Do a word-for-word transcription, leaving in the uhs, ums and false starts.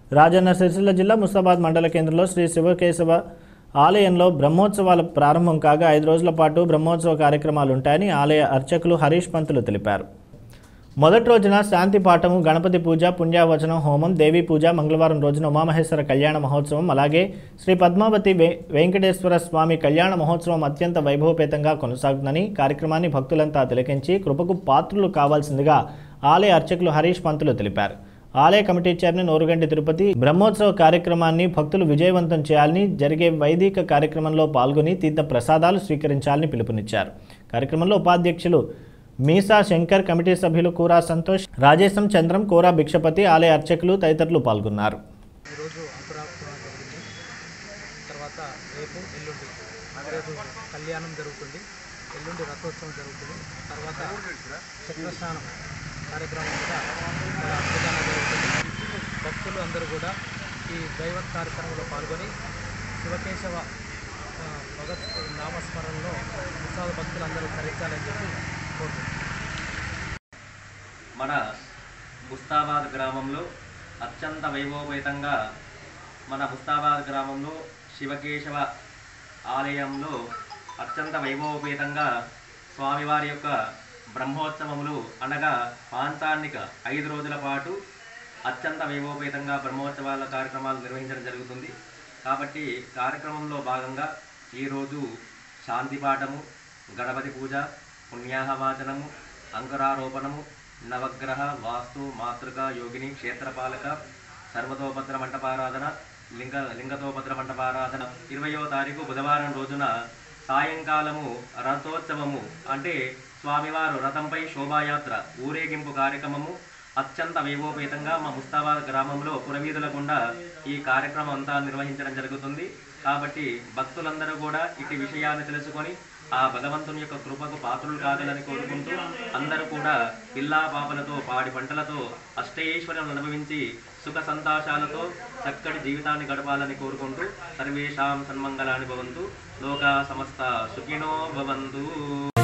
రాజన్న సిరిసిల్ల జిల్లా ముస్తాబాద్ మండల కేంద్రంలో శ్రీ శివకేశవ ఆలయంలో బ్రహ్మోత్సవాలు ప్రారంభం కాగా ఐదు రోజుల పాటు బ్రహ్మోత్సవ కార్యక్రమాలు ఉంటాయని ఆలయ అర్చకులు హరీష్ పంతులు తెలిపారు. మొదటి రోజున శాంతి పాఠము, గణపతి పూజ, పుణ్యావచనం హోమం, దేవీ పూజ, మంగళవారం రోజున ఉమామహేశ్వర కళ్యాణ మహోత్సవం, అలాగే శ్రీ పద్మావతి వెంకటేశ్వర స్వామి కళ్యాణ మహోత్సవం అత్యంత వైభవపేతంగా కొనసాగుతుందని కార్యక్రమాన్ని భక్తులంతా తిలకించి కృపకు పాత్రులు కావాల్సిందిగా ఆలయ అర్చకులు హరీష్ పంతులు తెలిపారు. ఆలయ కమిటీ చైర్మన్ ఓరుగంటి తిరుపతి బ్రహ్మోత్సవ కార్యక్రమాన్ని భక్తులు విజయవంతం చేయాలని, జరిగే వైదిక కార్యక్రమంలో పాల్గొని తీర్థ ప్రసాదాలు స్వీకరించాలని పిలుపునిచ్చారు. కార్యక్రమంలో ఉపాధ్యక్షులు మీసా శంకర్, కమిటీ సభ్యులు కూరా సంతోష్, రాజేశం చంద్రం, కోరా భిక్షపతి, ఆలయ అర్చకులు తదితరులు పాల్గొన్నారు. ఈరోజు జరిగింది. తర్వాత రేపు ఎల్లుండి రేపు కళ్యాణం జరుగుతుంది, ఎల్లుండి రథోత్సవం జరుగుతుంది. తర్వాత చక్రస్నానం కార్యక్రమం కూడా చాలా అద్భుతంగా జరుగుతుంది. భక్తులు అందరూ కూడా ఈ దైవ కార్యక్రమంలో పాల్గొని శివకేశవ భగత్ నామస్మరణలో ఉత్సాహ భక్తులందరూ ధరించాలని చెప్పి కోరుతున్నాం. మన ముస్తాబాద్ గ్రామంలో అత్యంత వైభవపేతంగా మన ముస్తాబాద్ గ్రామంలో శివకేశవ ఆలయంలో అత్యంత వైభవపేతంగా స్వామివారి యొక్క బ్రహ్మోత్సవములు అనగా పాంచాన్నిక ఐదు రోజుల పాటు అత్యంత వైభవపేతంగా బ్రహ్మోత్సవాల కార్యక్రమాలు నిర్వహించడం జరుగుతుంది. కాబట్టి కార్యక్రమంలో భాగంగా ఈరోజు శాంతిపాఠము, గణపతి పూజ, పుణ్యాహవాచనము, అంకురారోపణము, నవగ్రహ వాస్తు మాతృక యోగిని క్షేత్రపాలక సర్వతోభద్ర మంటపారాధన, లింగ లింగతోభద్ర మంటపారాధన ఇరవయో తారీఖు బుధవారం రోజున సాయంకాలము రథోత్సవము అంటే స్వామివారు రథంపై శోభాయాత్ర ఊరేగింపు కార్యక్రమము అత్యంత వైభవపేతంగా మా ముస్తాబాద్ గ్రామంలో పురవీధుల గుండా ఈ కార్యక్రమం అంతా నిర్వహించడం జరుగుతుంది. కాబట్టి భక్తులందరూ కూడా ఇటు విషయాన్ని తెలుసుకొని ఆ భగవంతుని యొక్క కృపకు పాత్రులు కావాలని కోరుకుంటూ అందరూ కూడా పిల్లా పాపలతో పాడి పంటలతో అష్టైశ్వర్యం అనుభవించి సుఖ సంతోషాలతో చక్కటి జీవితాన్ని గడపాలని కోరుకుంటూ సర్వేషాం సన్మంగళాని భవంతు, లోకా సమస్త సుఖినో భవంతు.